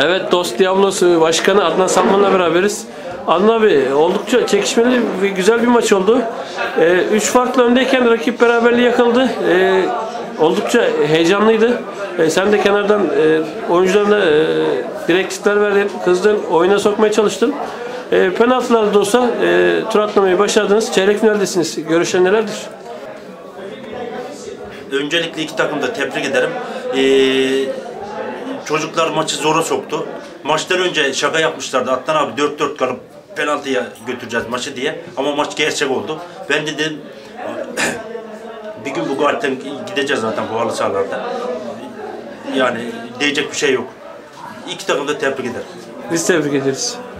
Evet, Dost Diablos Başkanı Adnan Salman'la beraberiz. Adnan abi, oldukça çekişmeli ve güzel bir maç oldu. 3 farklı öndeyken rakip beraberliği yakaladı. Oldukça heyecanlıydı. Sen de kenardan oyuncularına direktifler verdin, kızdın, oyuna sokmaya çalıştın. Penaltılarda da olsa tur atlamayı başardınız. Çeyrek finaldesiniz. Görüşler nelerdir? Öncelikle iki takımı da tebrik ederim. Çocuklar maçı zora soktu. Maçtan önce şaka yapmışlardı. Adnan abi 4-4 kalıp penaltıya götüreceğiz maçı diye. Ama maç gerçek oldu. Ben de dedim bir gün bu galipten gideceğiz zaten bu halı sahalarda. Yani diyecek bir şey yok. İki takımı da tebrik ederim. Biz tebrik ederiz.